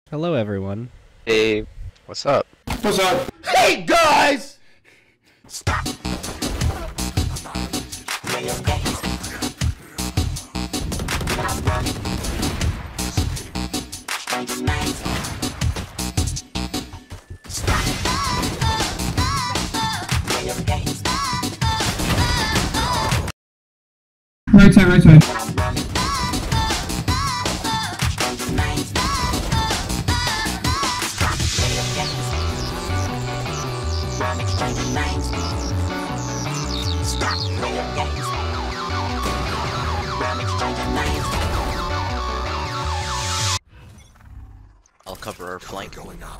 Hello, everyone. Hey, what's up? What's up? Hey guys! Stop. Right side, right side. I'll cover our flank.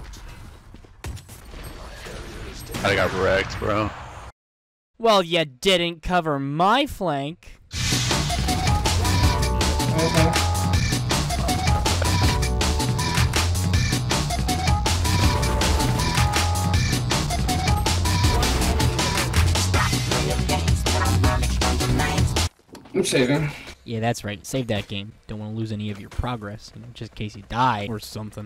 I got wrecked, bro. Well, you didn't cover my flank. I'm saving. Yeah, that's right. Save that game. Don't want to lose any of your progress, you know, just in case you die or something.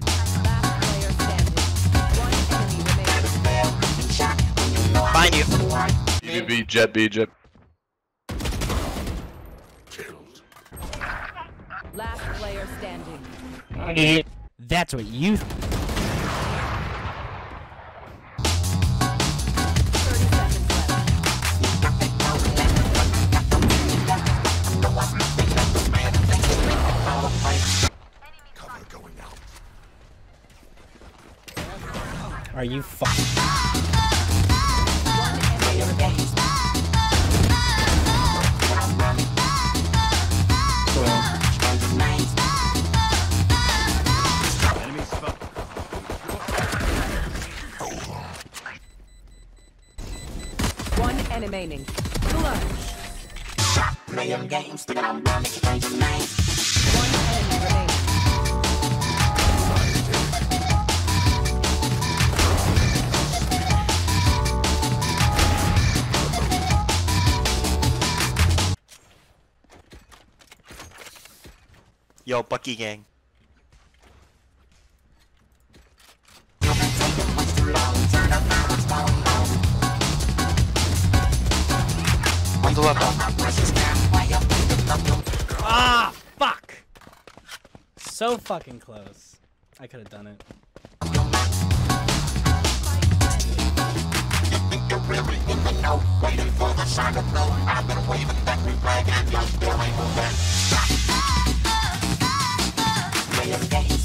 Find you. B, jet, B, jet. Last player standing. That's what you. 30 seconds left. Are you One enemy remaining. Playing games that I'm running, changing names. One enemy remaining. Yo, Bucky gang. On the left. Ah, fuck! So fucking close. I could have done it. Really in the know, waiting for the sign of no. I've been waving that green flag and you're still ain't moving. Playing games